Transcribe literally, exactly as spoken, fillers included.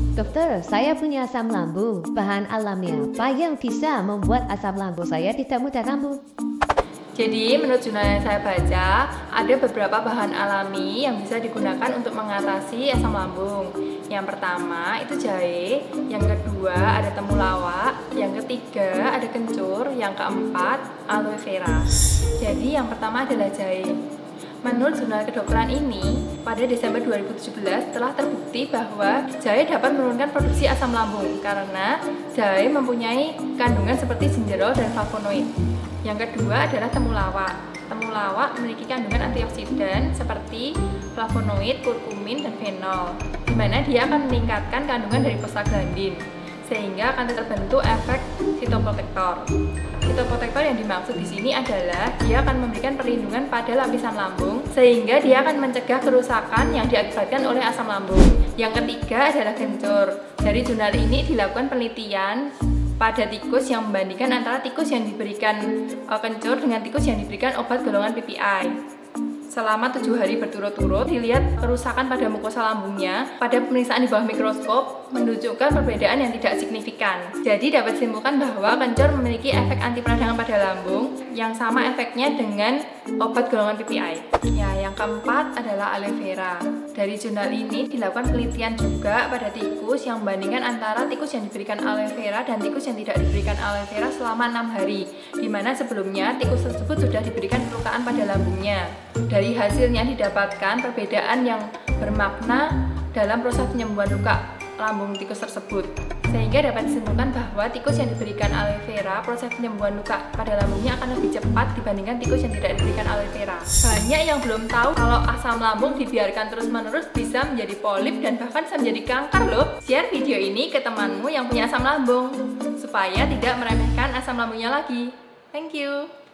Dokter, saya punya asam lambung. Bahan alami apa yang bisa membuat asam lambung saya tidak mudah kambuh? Jadi, menurut jurnal yang saya baca, ada beberapa bahan alami yang bisa digunakan untuk mengatasi asam lambung. Yang pertama itu jahe, yang kedua ada temulawak, yang ketiga ada kencur, yang keempat aloe vera. Jadi, yang pertama adalah jahe. Menurut jurnal kedokteran ini, pada Desember dua ribu tujuh belas telah terbukti bahwa jahe dapat menurunkan produksi asam lambung karena jahe mempunyai kandungan seperti gingerol dan flavonoid. Yang kedua adalah temulawak. Temulawak memiliki kandungan antioksidan seperti flavonoid, kurkumin, dan fenol, di mana dia akan meningkatkan kandungan dari prostaglandin, sehingga akan terbentuk efek sitoprotektor. Sitoprotektor yang dimaksud di sini adalah dia akan memberikan perlindungan pada lapisan lambung, sehingga dia akan mencegah kerusakan yang diakibatkan oleh asam lambung. Yang ketiga adalah kencur. Dari jurnal ini dilakukan penelitian pada tikus yang membandingkan antara tikus yang diberikan kencur dengan tikus yang diberikan obat golongan P P I. Selama tujuh hari berturut-turut dilihat kerusakan pada mukosa lambungnya pada pemeriksaan di bawah mikroskop menunjukkan perbedaan yang tidak signifikan. Jadi dapat disimpulkan bahwa kencur memiliki efek anti peradangan pada lambung yang sama efeknya dengan obat golongan P P I. Ya, yang keempat adalah aloe vera. Dari jurnal ini dilakukan penelitian juga pada tikus yang membandingkan antara tikus yang diberikan aloe vera dan tikus yang tidak diberikan aloe vera selama enam hari, di mana sebelumnya tikus tersebut sudah diberikan perlukaan pada lambungnya. Dari hasilnya didapatkan perbedaan yang bermakna dalam proses penyembuhan luka lambung tikus tersebut, sehingga dapat disimpulkan bahwa tikus yang diberikan aloe vera proses penyembuhan luka pada lambungnya akan lebih cepat dibandingkan tikus yang tidak diberikan aloe vera. Banyak yang belum tahu kalau asam lambung dibiarkan terus-menerus bisa menjadi polip dan bahkan bisa menjadi kanker loh. Share video ini ke temanmu yang punya asam lambung supaya tidak meremehkan asam lambungnya lagi. Thank you.